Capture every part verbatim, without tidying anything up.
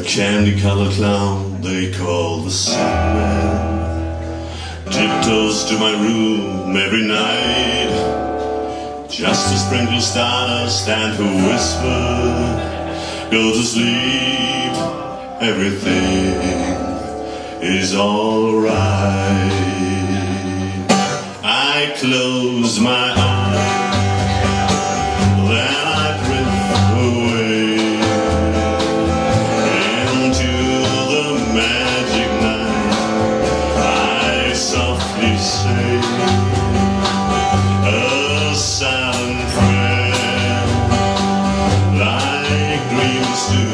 candy-colored clown they call the Sandman tiptoes to my room every night just to sprinkle stardust and to whisper, go to sleep, everything is alright. I close my eyes, then I drift away into the magic night. I softly say a silent prayer, like dreams do.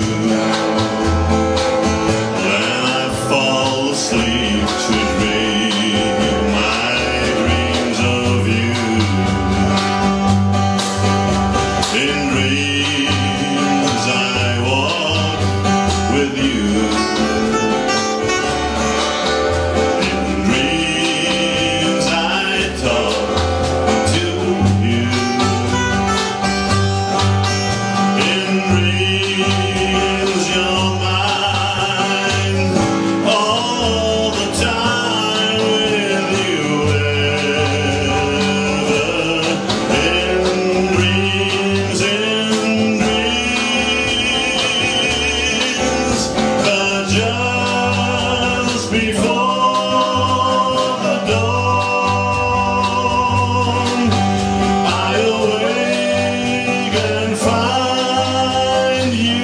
Then I fall asleep to dream my dreams of you. In dreams I walk with you. In dreams I talk to you. In dreams you're mine all the time, with you ever. In dreams, in dreams, but just before the dawn, I awake and find you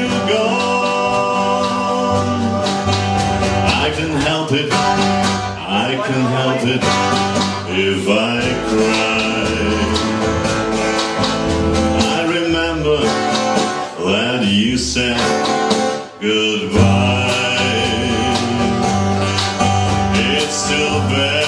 gone. I can help it, I can help it if I cry. I remember that you said goodbye. It's still bad.